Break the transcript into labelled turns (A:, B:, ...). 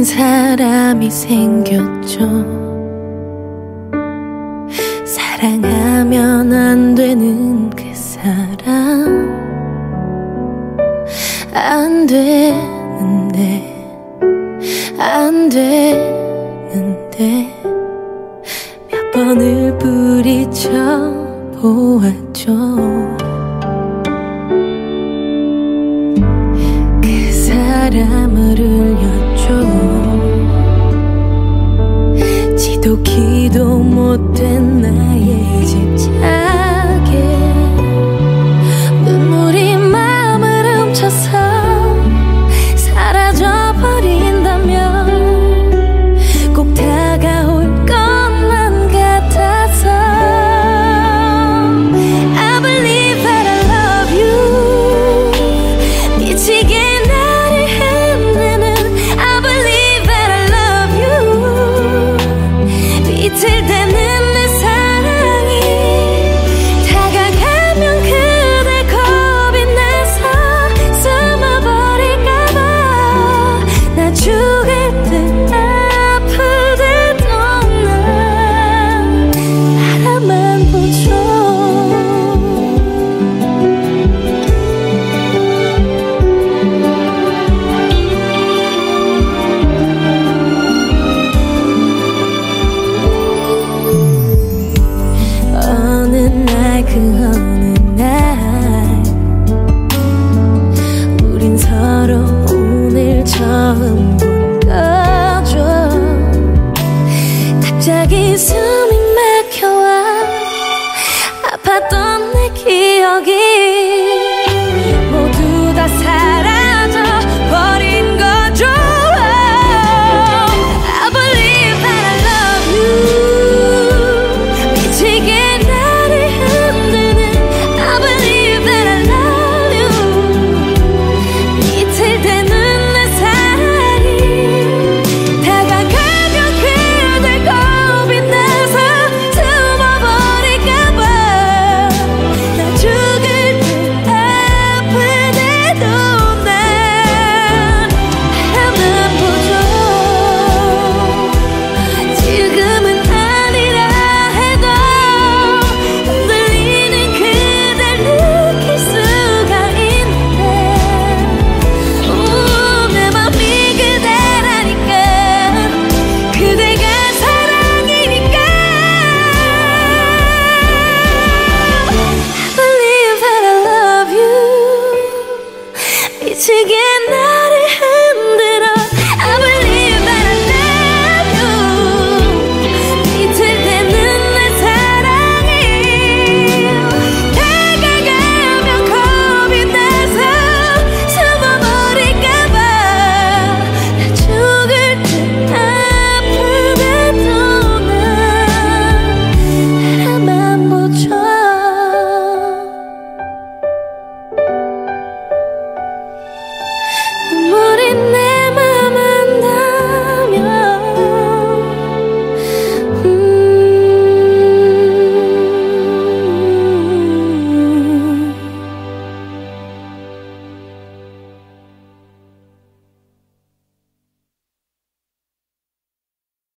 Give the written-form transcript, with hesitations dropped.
A: 사람이 생겼죠. 사랑하면 안 되는 그 사람, 안 되는데, 안 되는데 몇 번을 부딪혀 보았죠. 그 사람을 울렸죠. 지독히도 못된 나의 집착에 눈물이 마음을 훔쳐서 사라져버린다면 꼭 다가올 것만 같아서 I believe that I love you. 미치게 나를 흔드는 I believe that I love you. 비틀대는 내 사랑이 다가가면 그대 겁이 나서 숨어버릴까봐 나 죽을 듯 아플 때도 난 바라만 보죠. 어느 날 그 어느 날 우린 서로 오늘 처음 본 거죠. 갑자기 숨이 막혀와 아팠던 내 기억이 모두 다 사라져 버린 거죠. I believe that I love you. 미치게 나를 흔드는 I believe that I love you. 비틀대는 내 사랑이 다가가면 그댈 겁이 나서 숨어버릴까봐 나 죽을 듯 아플 때도 난 바라만 보죠. 지금은 아니라 해도 흔들리는 그댈 느낄 수가 있는데 내 맘이 그대라니까 그대가 사랑이니까 I believe that I love you. 미치게 나